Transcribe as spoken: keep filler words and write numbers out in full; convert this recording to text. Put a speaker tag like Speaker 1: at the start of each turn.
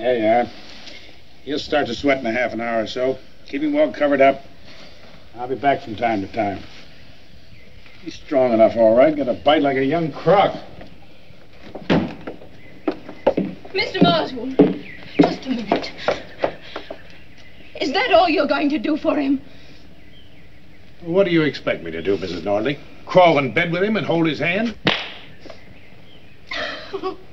Speaker 1: There you are. He'll start to sweat in a half an hour or so. Keep him well covered up. I'll be back from time to time. He's strong enough, all right. Got a bite like a young croc.
Speaker 2: Mister Marswood, just a minute. Is that all you're going to do for him?
Speaker 1: What do you expect me to do, Missus Nordley? Crawl in bed with him and hold his hand?